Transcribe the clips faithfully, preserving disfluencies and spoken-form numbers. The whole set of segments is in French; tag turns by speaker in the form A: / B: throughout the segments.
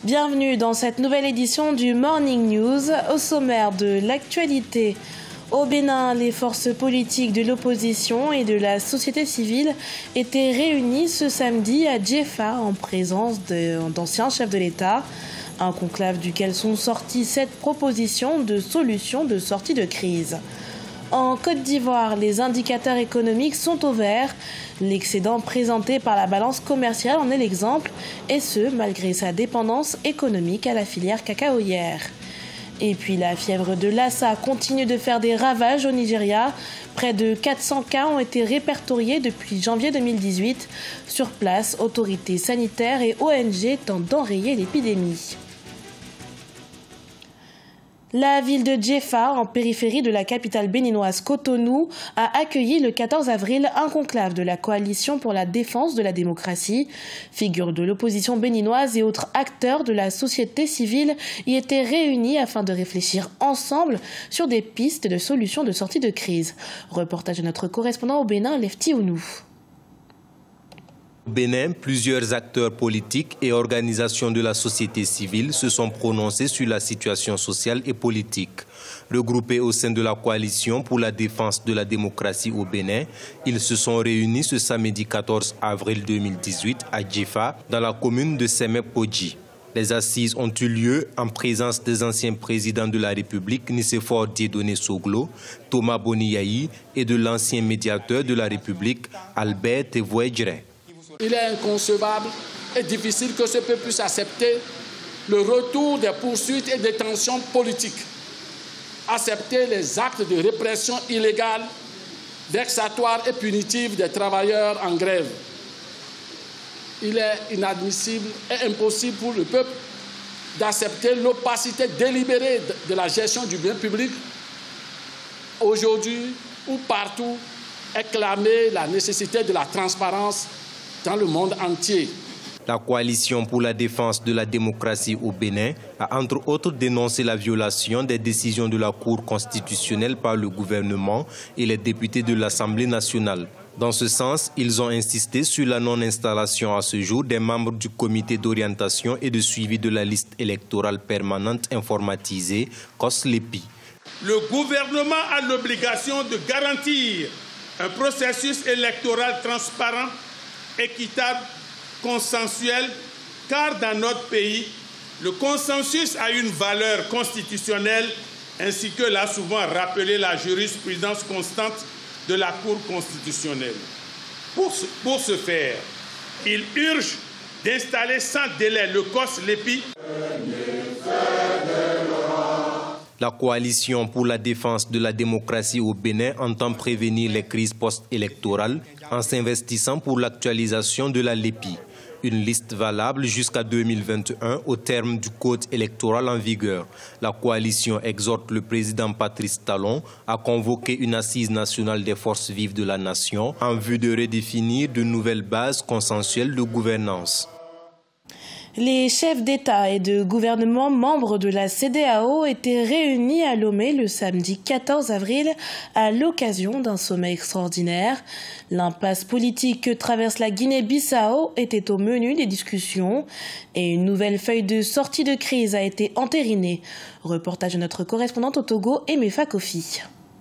A: Bienvenue dans cette nouvelle édition du Morning News. Au sommaire de l'actualité, au Bénin, les forces politiques de l'opposition et de la société civile étaient réunies ce samedi à Djefa en présence d'anciens chefs de l'État. Un conclave duquel sont sorties sept propositions de solutions de sortie de crise. En Côte d'Ivoire, les indicateurs économiques sont au vert. L'excédent présenté par la balance commerciale en est l'exemple, et ce, malgré sa dépendance économique à la filière cacaoyère. Et puis la fièvre de Lassa continue de faire des ravages au Nigeria. Près de quatre cents cas ont été répertoriés depuis janvier deux mille dix-huit. Sur place, autorités sanitaires et O N G tentent d'enrayer l'épidémie. La ville de Djefa, en périphérie de la capitale béninoise Cotonou, a accueilli le quatorze avril un conclave de la coalition pour la défense de la démocratie. Figures de l'opposition béninoise et autres acteurs de la société civile y étaient réunis afin de réfléchir ensemble sur des pistes de solutions de sortie de crise. Reportage de notre correspondant au Bénin, Lefty Ounou.
B: Au Bénin, plusieurs acteurs politiques et organisations de la société civile se sont prononcés sur la situation sociale et politique. Regroupés au sein de la coalition pour la défense de la démocratie au Bénin, ils se sont réunis ce samedi quatorze avril deux mille dix-huit à Djefa, dans la commune de Sémé-Podji. Les assises ont eu lieu en présence des anciens présidents de la République, Nicéphore Dieudonné Soglo, Thomas Boniyayi, et de l'ancien médiateur de la République, Albert Tevouedjere.
C: Il est inconcevable et difficile que ce peuple puisse accepter le retour des poursuites et des tensions politiques, accepter les actes de répression illégale, vexatoires et punitifs des travailleurs en grève. Il est inadmissible et impossible pour le peuple d'accepter l'opacité délibérée de la gestion du bien public. Aujourd'hui ou partout est clamée la nécessité de la transparence dans le monde entier.
B: La coalition pour la défense de la démocratie au Bénin a entre autres dénoncé la violation des décisions de la Cour constitutionnelle par le gouvernement et les députés de l'Assemblée nationale. Dans ce sens, ils ont insisté sur la non-installation à ce jour des membres du comité d'orientation et de suivi de la liste électorale permanente informatisée, C O S L E P I.
D: Le gouvernement a l'obligation de garantir un processus électoral transparent, équitable, consensuel, car dans notre pays, le consensus a une valeur constitutionnelle, ainsi que l'a souvent rappelé la jurisprudence constante de la Cour constitutionnelle. Pour ce, pour ce faire, il urge d'installer sans délai le C O S L E P I.
B: La coalition pour la défense de la démocratie au Bénin entend prévenir les crises post-électorales en s'investissant pour l'actualisation de la L E P I, une liste valable jusqu'à deux mille vingt et un au terme du code électoral en vigueur. La coalition exhorte le président Patrice Talon à convoquer une assise nationale des forces vives de la nation en vue de redéfinir de nouvelles bases consensuelles de gouvernance.
A: Les chefs d'État et de gouvernement membres de la C D A O étaient réunis à Lomé le samedi quatorze avril à l'occasion d'un sommet extraordinaire. L'impasse politique que traverse la Guinée-Bissau était au menu des discussions et une nouvelle feuille de sortie de crise a été entérinée. Reportage de notre correspondante au Togo, Emefa Kofi.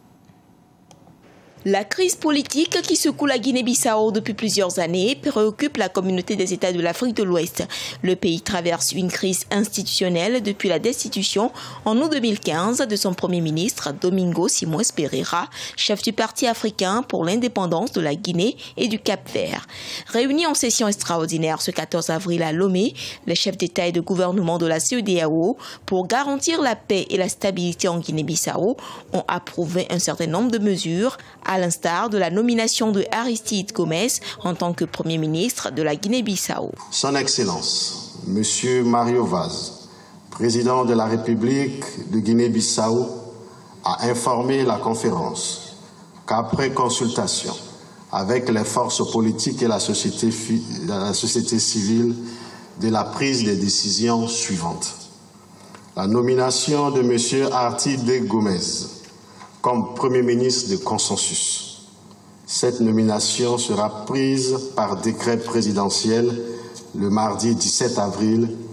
E: La crise politique qui secoue la Guinée-Bissau depuis plusieurs années préoccupe la communauté des États de l'Afrique de l'Ouest. Le pays traverse une crise institutionnelle depuis la destitution en août deux mille quinze de son premier ministre Domingo Simões Pereira, chef du Parti africain pour l'indépendance de la Guinée et du Cap-Vert. Réunis en session extraordinaire ce quatorze avril à Lomé, les chefs d'État et de gouvernement de la C E D A O, pour garantir la paix et la stabilité en Guinée-Bissau, ont approuvé un certain nombre de mesures, à l'instar de la nomination de Aristide Gomes en tant que Premier ministre de la Guinée-Bissau.
F: Son Excellence, Monsieur Mario Vaz, président de la République de Guinée-Bissau, a informé la conférence qu'après consultation avec les forces politiques et la société, la société civile de la prise des décisions suivantes. La nomination de Monsieur Aristide Gomes comme Premier ministre de consensus. Cette nomination sera prise par décret présidentiel le mardi dix-sept avril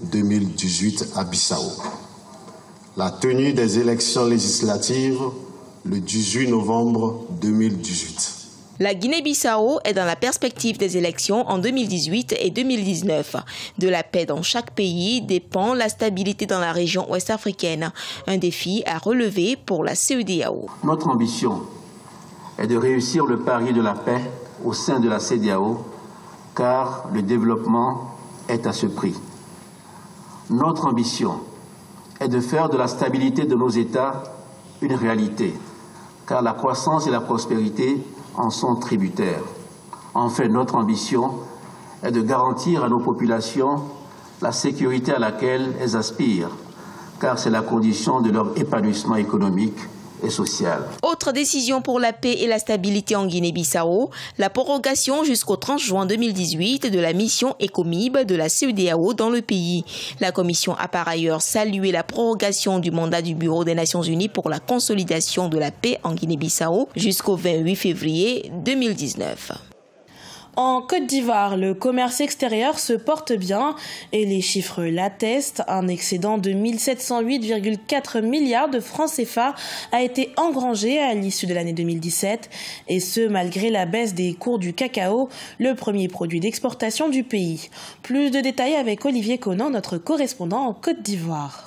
F: deux mille dix-huit à Bissau. La tenue des élections législatives le dix-huit novembre deux mille dix-huit.
E: La Guinée-Bissau est dans la perspective des élections en deux mille dix-huit et deux mille dix-neuf. De la paix dans chaque pays dépend la stabilité dans la région ouest-africaine. Un défi à relever pour la C E D E A O.
G: Notre ambition est de réussir le pari de la paix au sein de la C E D E A O, car le développement est à ce prix. Notre ambition est de faire de la stabilité de nos États une réalité, car la croissance et la prospérité en sont tributaires. Enfin, notre ambition est de garantir à nos populations la sécurité à laquelle elles aspirent, car c'est la condition de leur épanouissement économique et social.
E: Autre décision pour la paix et la stabilité en Guinée-Bissau, la prorogation jusqu'au trente juin deux mille dix-huit de la mission ECOMIB de la C E D E A O dans le pays. La Commission a par ailleurs salué la prorogation du mandat du Bureau des Nations Unies pour la consolidation de la paix en Guinée-Bissau jusqu'au vingt-huit février deux mille dix-neuf.
A: En Côte d'Ivoire, le commerce extérieur se porte bien et les chiffres l'attestent. Un excédent de mille sept cent huit virgule quatre milliards de francs C F A a été engrangé à l'issue de l'année deux mille dix-sept, et ce malgré la baisse des cours du cacao, le premier produit d'exportation du pays. Plus de détails avec Olivier Conan, notre correspondant en Côte d'Ivoire.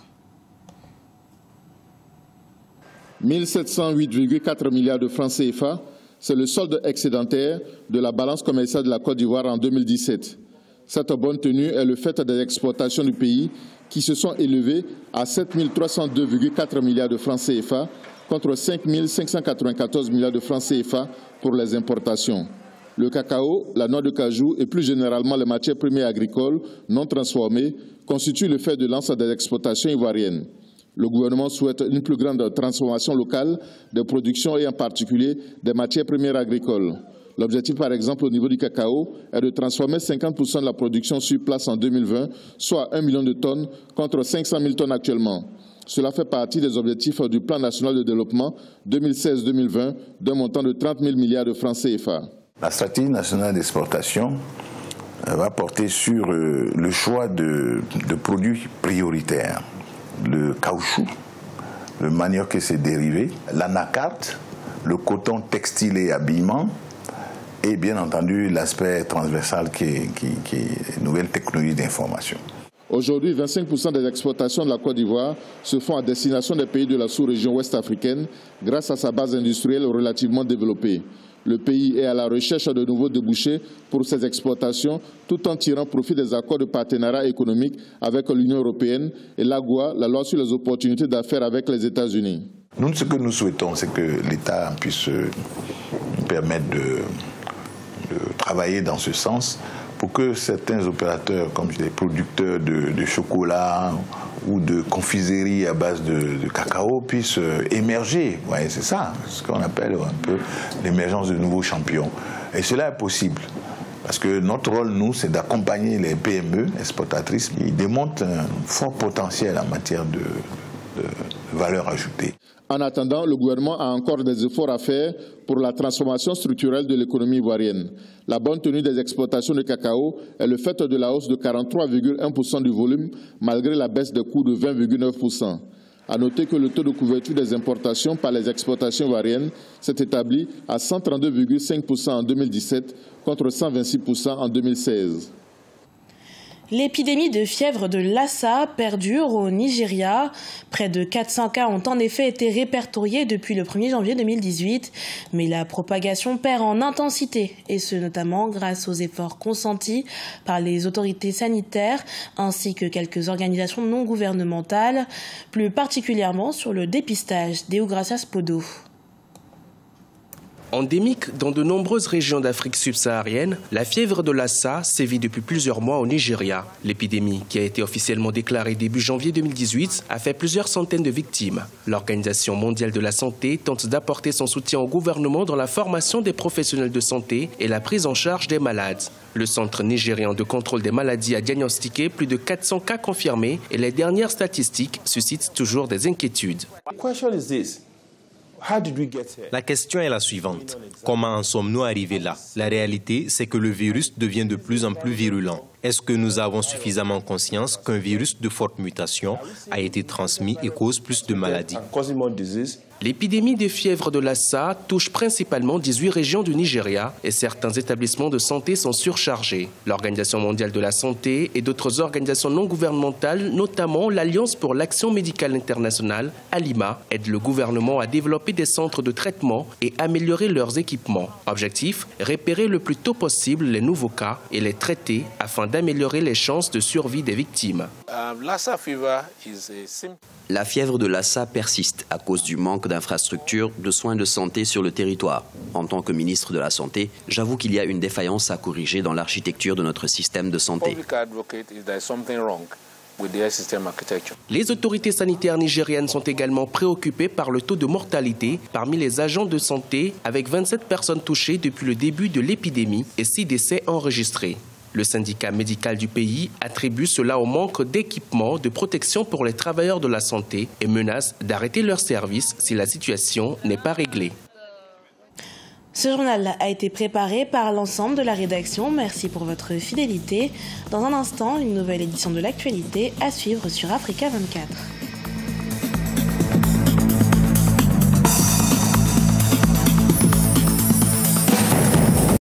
H: mille sept cent huit virgule quatre milliards de francs C F A, c'est le solde excédentaire de la balance commerciale de la Côte d'Ivoire en deux mille dix-sept. Cette bonne tenue est le fait des exportations du pays qui se sont élevées à sept mille trois cent deux virgule quatre milliards de francs C F A contre cinq mille cinq cent quatre-vingt-quatorze milliards de francs C F A pour les importations. Le cacao, la noix de cajou et plus généralement les matières premières agricoles non transformées constituent le fer de lance des exportations ivoiriennes. Le gouvernement souhaite une plus grande transformation locale des productions et en particulier des matières premières agricoles. L'objectif, par exemple, au niveau du cacao, est de transformer cinquante pour cent de la production sur place en deux mille vingt, soit un million de tonnes contre cinq cent mille tonnes actuellement. Cela fait partie des objectifs du Plan national de développement deux mille seize deux mille vingt d'un montant de trente mille milliards de francs C F A.
I: La stratégie nationale d'exportation va porter sur le choix de, de produits prioritaires. Le caoutchouc, le manioc et ses dérivés, l'anacarte, le coton textile et habillement, et bien entendu l'aspect transversal qui est, qui, qui est nouvelle technologie d'information.
H: Aujourd'hui, vingt-cinq pour cent des exportations de la Côte d'Ivoire se font à destination des pays de la sous-région ouest africaine grâce à sa base industrielle relativement développée. Le pays est à la recherche de nouveaux débouchés pour ses exportations tout en tirant profit des accords de partenariat économique avec l'Union européenne et l'A G O A, la loi sur les opportunités d'affaires avec les États-Unis.
I: Nous, ce que nous souhaitons, c'est que l'État puisse nous permettre de, de travailler dans ce sens pour que certains opérateurs, comme les producteurs de, de chocolat ou de confiserie à base de, de cacao, puissent émerger. Ouais, c'est ça, ce qu'on appelle un peu l'émergence de nouveaux champions. Et cela est possible. Parce que notre rôle, nous, c'est d'accompagner les P M E exportatrices qui démontrent un fort potentiel en matière de, de valeur ajoutée.
H: En attendant, le gouvernement a encore des efforts à faire pour la transformation structurelle de l'économie ivoirienne. La bonne tenue des exportations de cacao est le fait de la hausse de quarante-trois virgule un pour cent du volume malgré la baisse des coûts de vingt virgule neuf pour cent. À noter que le taux de couverture des importations par les exportations ivoiriennes s'est établi à cent trente-deux virgule cinq pour cent en deux mille dix-sept contre cent vingt-six pour cent en deux mille seize.
A: L'épidémie de fièvre de Lassa perdure au Nigeria. Près de quatre cents cas ont en effet été répertoriés depuis le premier janvier deux mille dix-huit. Mais la propagation perd en intensité, et ce notamment grâce aux efforts consentis par les autorités sanitaires ainsi que quelques organisations non gouvernementales, plus particulièrement sur le dépistage. Deogracias Podo.
J: Endémique dans de nombreuses régions d'Afrique subsaharienne, la fièvre de Lassa sévit depuis plusieurs mois au Nigeria. L'épidémie, qui a été officiellement déclarée début janvier deux mille dix-huit, a fait plusieurs centaines de victimes. L'Organisation mondiale de la santé tente d'apporter son soutien au gouvernement dans la formation des professionnels de santé et la prise en charge des malades. Le Centre nigérian de contrôle des maladies a diagnostiqué plus de quatre cents cas confirmés et les dernières statistiques suscitent toujours des inquiétudes.
B: La question est la suivante. Comment en sommes-nous arrivés là? La réalité, c'est que le virus devient de plus en plus virulent. Est-ce que nous avons suffisamment conscience qu'un virus de forte mutation a été transmis et cause plus de maladies?
J: L'épidémie de fièvre de Lassa touche principalement dix-huit régions du Nigeria et certains établissements de santé sont surchargés. L'Organisation mondiale de la santé et d'autres organisations non gouvernementales, notamment l'Alliance pour l'action médicale internationale, ALIMA, aident le gouvernement à développer des centres de traitement et améliorer leurs équipements. Objectif, repérer le plus tôt possible les nouveaux cas et les traiter afin d'améliorer les chances de survie des victimes.
K: La fièvre de Lassa persiste à cause du manque d'infrastructures de soins de santé sur le territoire. En tant que ministre de la Santé, j'avoue qu'il y a une défaillance à corriger dans l'architecture de notre système de santé.
J: Les autorités sanitaires nigériennes sont également préoccupées par le taux de mortalité parmi les agents de santé, avec vingt-sept personnes touchées depuis le début de l'épidémie et six décès enregistrés. Le syndicat médical du pays attribue cela au manque d'équipements de protection pour les travailleurs de la santé et menace d'arrêter leur service si la situation n'est pas réglée.
A: Ce journal a été préparé par l'ensemble de la rédaction. Merci pour votre fidélité. Dans un instant, une nouvelle édition de l'actualité à suivre sur Africa vingt-quatre.